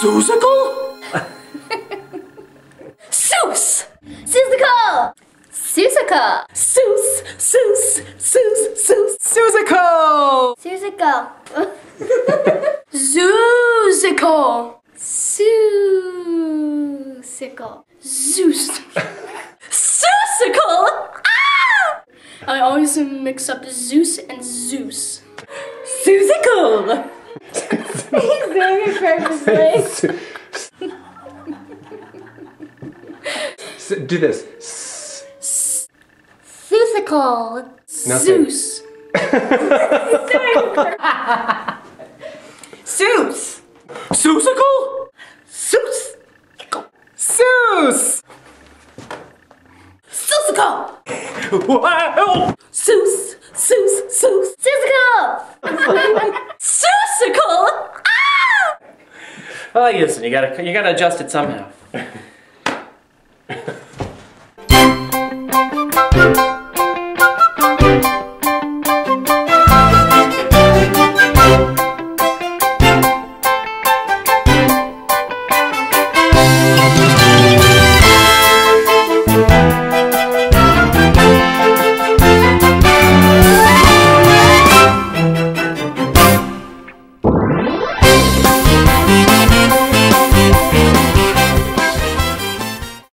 SEUSSICAL? Seuss! SEUSSICAL! SEUSSICAL! Seuss, Seuss, Seuss, Seuss. SEUSSICAL! SEUSSICAL! SEUSSICAL! SEUSSICAL! Zeus. SEUSSICAL! Ah! I always mix up Zeus and Zeus. SEUSSICAL! He's doing it purposely. Do this. SEUSSICAL! Zeus. Seuss. SEUSSICAL? Seuss. Seuss. SEUSSICAL. Wow. Seuss. Seuss. Seuss. SEUSSICAL! SEUSSICAL. Ah! Well, listen, you gotta adjust it somehow.